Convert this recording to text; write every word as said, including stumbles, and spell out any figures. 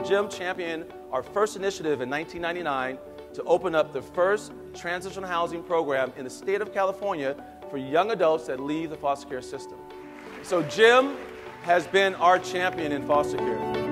Jim championed our first initiative in nineteen ninety-nine to open up the first transitional housing program in the state of California for young adults that leave the foster care system. So Jim has been our champion in foster care.